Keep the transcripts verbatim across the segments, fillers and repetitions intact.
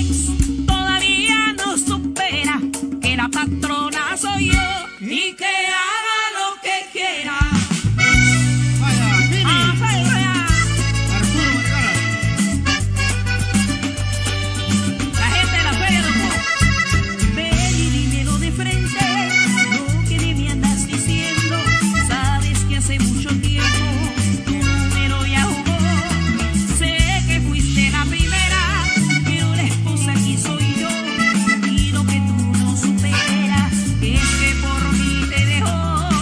ex todavía no supera que la patrona soy yo y que haga lo que quiera. Vaya, Mimi. Ah, vaya. Arturo Vergara. La gente de la feria de Ojo. Ven y dímelo de frente, lo que me andas diciendo. Sabes que hace mucho tiempo tu número ya jugó. Sé que fuiste la primera, pero la esposa aquí soy yo. Y lo que tú no superas es que por mí te dejó.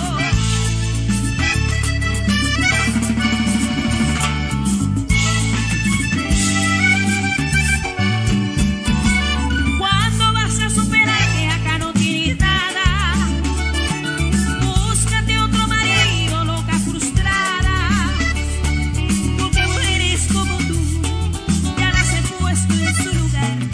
¿Cuándo vas a superar que acá no tienes nada? Búscate otro marido, loca frustrada. Porque mujeres como tú ya las he puesto en su lugar.